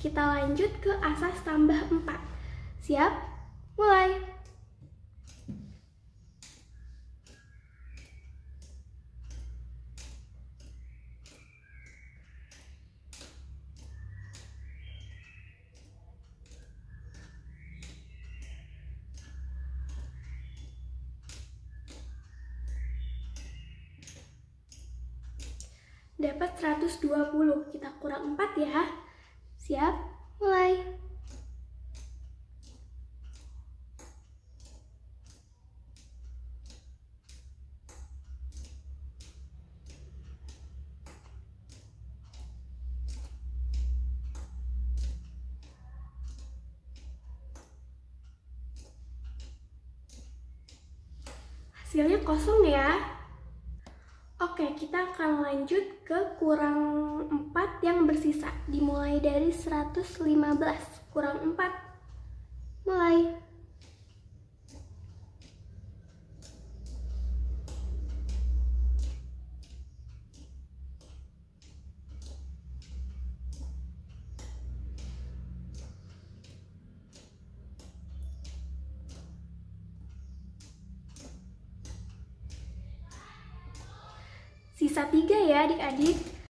kita lanjut ke asas tambah 4. Siap? Mulai! Dapat 120, kita kurang 4 ya. Siap? Mulai! Hasilnya kosong ya. Oke, kita akan lanjut ke kurang 4 yang bersisa. Dimulai dari 115, kurang 4. Mulai. Sisa 3 ya adik-adik.